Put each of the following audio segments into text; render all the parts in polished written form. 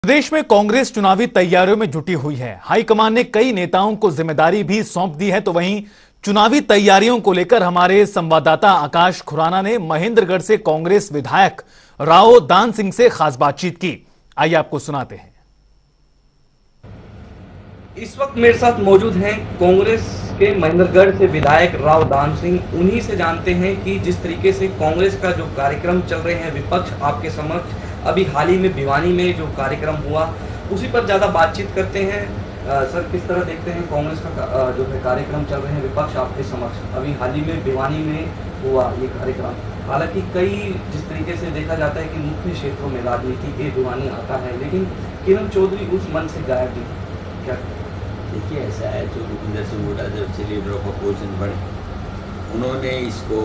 प्रदेश में कांग्रेस चुनावी तैयारियों में जुटी हुई है। हाईकमान ने कई नेताओं को जिम्मेदारी भी सौंप दी है। तो वहीं चुनावी तैयारियों को लेकर हमारे संवाददाता आकाश खुराना ने महेंद्रगढ़ से कांग्रेस विधायक राव दान सिंह से खास बातचीत की। आइए आपको सुनाते हैं। इस वक्त मेरे साथ मौजूद हैं कांग्रेस के महेंद्रगढ़ से विधायक राव दान सिंह। उन्हीं से जानते हैं कि जिस तरीके से कांग्रेस का जो कार्यक्रम चल रहे हैं विपक्ष आपके समक्ष, अभी हाल ही में भिवानी में जो कार्यक्रम हुआ उसी पर ज़्यादा बातचीत करते हैं। सर, किस तरह देखते हैं कांग्रेस का जो है कार्यक्रम चल रहे हैं विपक्ष आपके समक्ष, अभी हाल ही में भिवानी में हुआ ये कार्यक्रम। हालांकि कई जिस तरीके से देखा जाता है कि मुख्य क्षेत्रों में राजनीति के भिवानी आता है, लेकिन किरण चौधरी उस मन से गायब थी। क्या देखिए, ऐसा है, जो भूपेंद्र सिंह हुड्डा जब से लीडर ऑफ अपोजिशन बने, उन्होंने इसको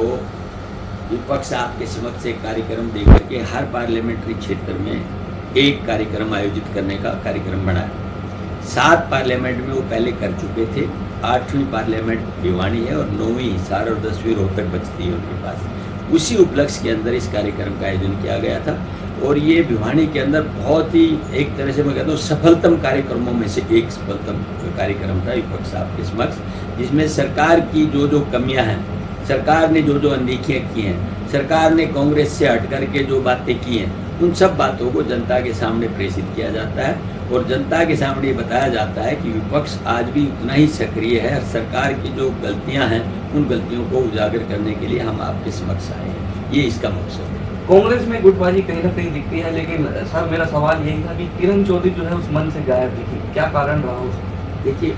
विपक्ष आपके समक्ष एक कार्यक्रम देकर के हर पार्लियामेंट्री क्षेत्र में एक कार्यक्रम आयोजित करने का कार्यक्रम बनाया। 7 पार्लियामेंट में वो पहले कर चुके थे। 8वीं पार्लियामेंट भिवानी है और 9वीं हिसार और 10वीं रोहतक बचती है उनके पास। उसी उपलक्ष्य के अंदर इस कार्यक्रम का आयोजन किया गया था और ये भिवानी के अंदर बहुत ही एक तरह से मैं कहता हूँ सफलतम कार्यक्रमों में से एक सफलतम कार्यक्रम था विपक्ष आपके समक्ष, जिसमें सरकार की जो जो कमियां हैं, सरकार ने जो जो अनदेखियाँ की हैं, सरकार ने कांग्रेस से हट करके जो बातें की हैं, उन सब बातों को जनता के सामने प्रेषित किया जाता है और जनता के सामने बताया जाता है कि विपक्ष आज भी उतना ही सक्रिय है। सरकार की जो गलतियां हैं उन गलतियों को उजागर करने के लिए हम आपके समक्ष आए हैं। ये इसका मकसद है। कांग्रेस में गुटबाजी कहीं ना कहीं दिखती है, लेकिन सर मेरा सवाल यही था कि किरण चौधरी जो है उस मन से गायब दिखी, क्या कारण रहा उसका? देखिए,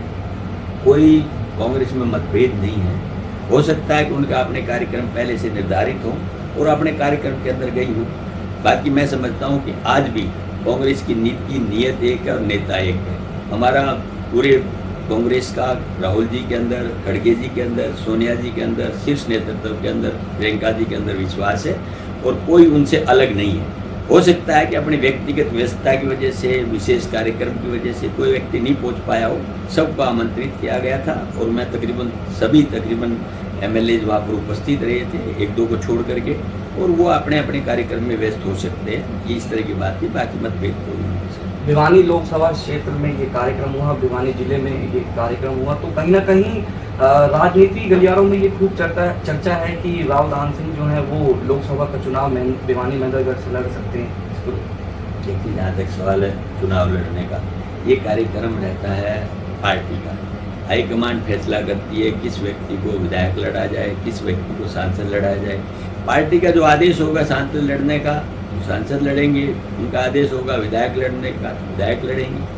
कोई कांग्रेस में मतभेद नहीं है। हो सकता है कि उनका अपने कार्यक्रम पहले से निर्धारित हो और अपने कार्यक्रम के अंदर गई हो। बाकी मैं समझता हूं कि आज भी कांग्रेस की नीति नीयत एक है और नेता एक है। हमारा पूरे कांग्रेस का राहुल जी के अंदर, खड़गे जी के अंदर, सोनिया जी के अंदर, शीर्ष नेतृत्व के अंदर, प्रियंका जी के अंदर विश्वास है और कोई उनसे अलग नहीं है। हो सकता है कि अपनी व्यक्तिगत व्यस्तता की वजह से, विशेष कार्यक्रम की वजह से कोई व्यक्ति नहीं पहुंच पाया हो। सबको आमंत्रित किया गया था और मैं तकरीबन एमएलए वहाँ पर उपस्थित रहे थे, 1-2 को छोड़ करके, और वो अपने अपने कार्यक्रम में व्यस्त हो सकते हैं। ये इस तरह की बात थी, बाकी मतभेद कोई नहीं। भिवानी लोकसभा क्षेत्र में ये कार्यक्रम हुआ, भिवानी जिले में ये कार्यक्रम हुआ, तो कहीं ना कहीं राजनीति गलियारों में ये खूब चर्चा है कि राव दान सिंह जो है वो लोकसभा का चुनाव भिवानी महेंद्रगढ़ से लड़ सकते हैं। इसको देखिए, जहाँ तक सवाल है चुनाव लड़ने का, ये कार्यक्रम रहता है पार्टी का। हाईकमान फैसला करती है किस व्यक्ति को विधायक लड़ा जाए, किस व्यक्ति को सांसद लड़ा जाए। पार्टी का जो आदेश होगा सांसद लड़ने का, सांसद लड़ेंगे। उनका आदेश होगा विधायक लड़ने का, विधायक लड़ेंगे।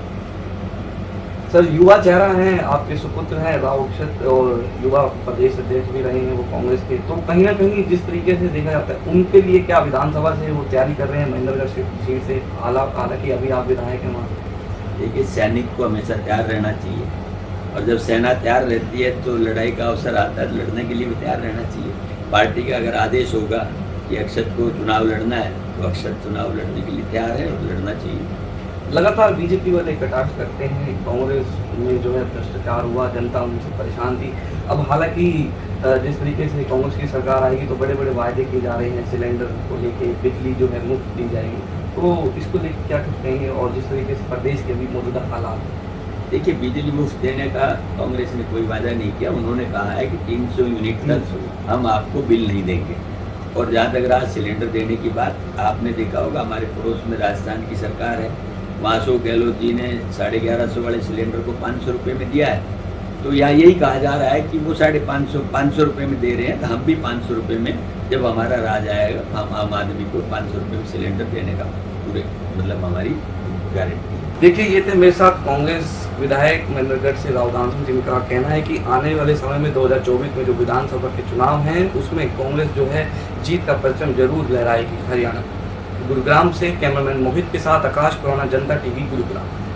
सर, युवा चेहरा हैं, आपके सुपुत्र हैं राव अक्षत और युवा प्रदेश अध्यक्ष भी रहे हैं वो कांग्रेस के, तो कहीं ना कहीं जिस तरीके से देखा जाता है उनके लिए क्या विधानसभा से वो तैयारी कर रहे हैं महेंद्रगढ़ सीट से? हालांकि अभी आप विधायक हैं वहाँ। देखिए, सैनिक को हमेशा तैयार रहना चाहिए और जब सेना तैयार रहती है तो लड़ाई का अवसर आता है, लड़ने के लिए भी तैयार रहना चाहिए। पार्टी का अगर आदेश होगा कि अक्षत को चुनाव लड़ना है तो अक्षत चुनाव लड़ने के लिए तैयार है और लड़ना चाहिए। लगातार बीजेपी वाले कटाक्ष करते हैं, कांग्रेस में जो है भ्रष्टाचार हुआ, जनता उनसे परेशान थी। अब हालांकि जिस तरीके से कांग्रेस की सरकार आएगी तो बड़े बड़े वायदे किए जा रहे हैं, सिलेंडर को लेके, बिजली जो है मुफ्त दी जाएगी, तो इसको लेकर क्या कहेंगे? और जिस तरीके से प्रदेश के भी मौजूदा हालात, देखिए, बिजली मुफ्त देने का कांग्रेस ने कोई वादा नहीं किया। उन्होंने कहा है कि 300 यूनिट तक हम आपको बिल नहीं देंगे। और जहाँ तक रहा सिलेंडर देने की बात, आपने देखा होगा हमारे पड़ोस में राजस्थान की सरकार है, वहाँ अशोक गहलोत जी ने 1150 वाले सिलेंडर को 500 रुपये में दिया है। तो यहाँ यही कहा जा रहा है कि वो 550 रुपये में दे रहे हैं, तो हम भी 500 रुपये में, जब हमारा राज आएगा, हम आम आदमी को 500 रुपये में सिलेंडर देने का पूरे मतलब हमारी गारंटी। देखिए, ये थे मेरे साथ कांग्रेस विधायक महेंद्रगढ़ से राव दान सिंह, जिनका कहना है कि आने वाले समय में 2024 में जो विधानसभा के चुनाव हैं उसमें कांग्रेस जो है जीत का परचम जरूर लहराएगी हरियाणा। गुरुग्राम से कैमरामैन मोहित के साथ आकाश खुराना, जनता टीवी, गुरुग्राम।